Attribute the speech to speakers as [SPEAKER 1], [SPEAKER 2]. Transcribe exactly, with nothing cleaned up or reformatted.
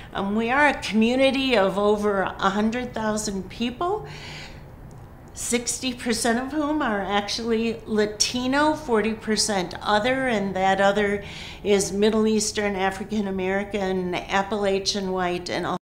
[SPEAKER 1] Um, we are a community of over one hundred thousand people, sixty percent of whom are actually Latino, forty percent other, and that other is Middle Eastern, African American, Appalachian white, and